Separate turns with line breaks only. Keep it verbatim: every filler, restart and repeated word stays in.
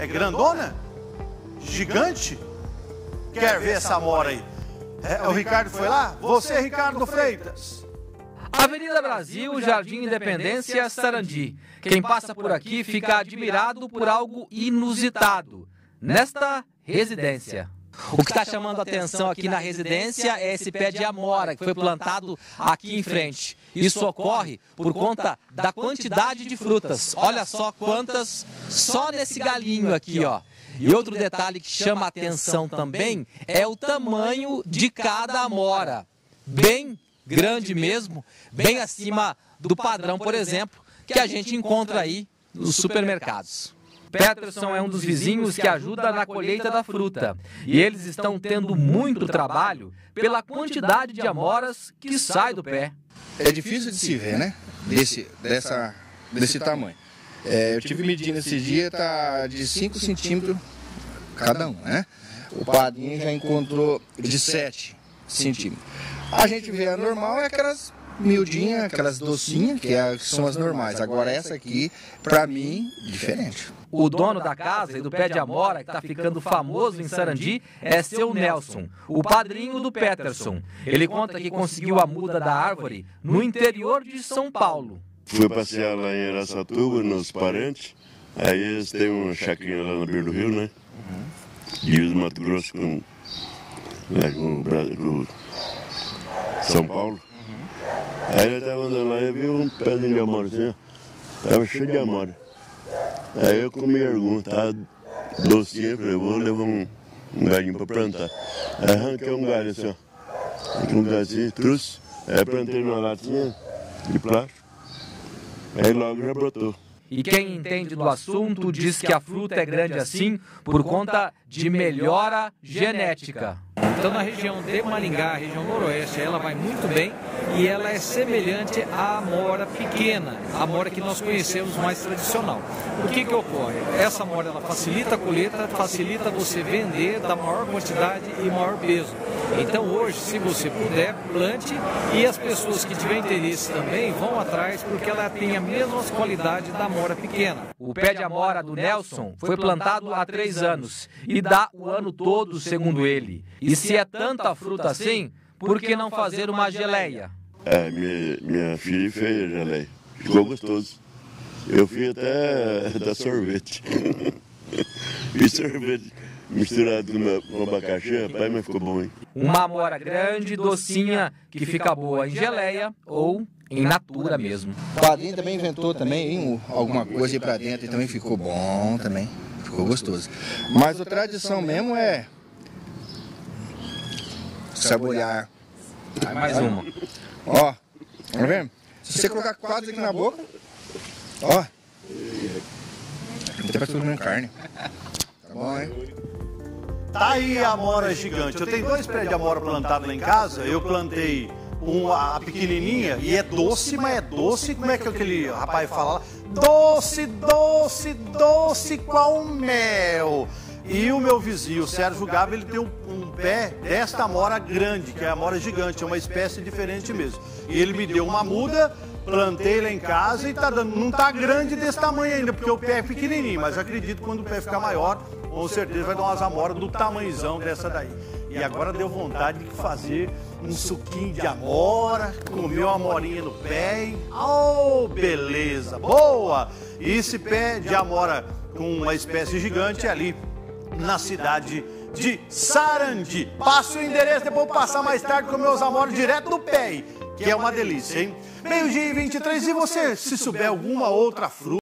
É grandona? Gigante? Quer ver essa amora aí? É, o Ricardo foi lá? Você, Ricardo Freitas.
Avenida Brasil, Jardim Independência, Sarandi. Quem passa por aqui fica admirado por algo inusitado nesta residência. O que está chamando a atenção aqui na residência é esse pé de amora que foi plantado aqui em frente. Isso ocorre por conta da quantidade de frutas. Olha só quantas só nesse galinho aqui, ó. E outro detalhe que chama a atenção também é o tamanho de cada amora. Bem grande mesmo, bem acima do padrão, por exemplo, que a gente encontra aí nos supermercados. Peterson é um dos vizinhos que ajuda na colheita da fruta. E eles estão tendo muito trabalho pela quantidade de amoras que sai do pé.
É difícil de se ver, né? Desse, dessa, desse tamanho. É, eu tive medindo esse dia, tá de cinco centímetros cada um, né? O padrinho já encontrou de sete centímetros. A gente vê a normal, é aquelas miudinhas, aquelas docinhas, que, é, que são as normais. Agora essa aqui, pra mim, diferente.
O dono da casa e do pé de amora, que está ficando famoso em Sarandi, é seu Nelson, o padrinho do Peterson. Ele conta que conseguiu a muda da árvore no interior de São Paulo.
Fui passear lá em Araçatuba, nos parentes. Aí eles têm uma chacrinha lá na beira do rio, né? Divisa Mato Grosso com, né, com, com São Paulo. Aí eu estava andando lá e vi um pezinho de amora assim, estava cheio de amora. Aí eu comi algum, tá docinho, falei, vou levar um, um galinho para plantar. Aí arranquei um galho assim, ó, um galho assim, trouxe, aí plantei numa latinha de plástico, aí logo já brotou.
E quem entende do assunto diz que a fruta é grande assim por conta de melhora genética.
Então, na região de Maringá, região noroeste, ela vai muito bem e ela é semelhante à amora pequena, a amora que nós conhecemos mais tradicional. O que que ocorre? Essa amora ela facilita a colheita, facilita você vender da maior quantidade e maior peso. Então, hoje, se você puder, plante, e as pessoas que tiverem interesse também vão atrás, porque ela tem a mesma qualidade da amora pequena.
O pé de amora do Nelson foi plantado há três anos e dá o ano todo, segundo ele. E se é tanta fruta assim, por que não fazer uma geleia?
É, minha, minha filha fez a geleia. Ficou gostoso. Eu fiz até, até sorvete. Fiz sorvete misturado com abacaxi, rapaz, mas ficou bom, hein?
Uma amora grande, docinha, que fica boa em geleia ou em natura mesmo.
O padrinho também inventou também hein, alguma coisa aí pra dentro e também ficou bom também. Ficou gostoso. Mas a tradição mesmo é saborear.
Aí mais uma.
Ó, tá vendo? Se você colocar quatro aqui na boca, ó. Até parece comendo carne. Tá bom, hein?
Tá aí a amora gigante. Eu tenho dois pés de amora plantados lá em casa. Eu plantei uma, a pequenininha e é doce, mas é doce. Como é que aquele rapaz fala lá? Doce, doce, doce qual mel. E o meu vizinho, o Sérgio Gaba, ele tem um, um pé desta amora grande, que é a amora gigante, é uma espécie diferente mesmo. E ele me deu uma muda, plantei lá em casa e tá dando, não tá grande desse tamanho ainda, porque o pé é pequenininho, mas acredito que quando o pé ficar maior, com certeza vai dar umas amoras do tamanhozão dessa daí. E agora deu vontade de fazer um suquinho de amora, comer uma amorinha no pé, hein? Oh, beleza, boa! E esse pé de amora com uma espécie gigante é ali na cidade de Sarandi. Passo o endereço, depois vou passar mais tarde com meus amoros direto do pé, que é uma delícia, hein? Meio-dia e vinte e três, e você, se souber alguma outra fruta,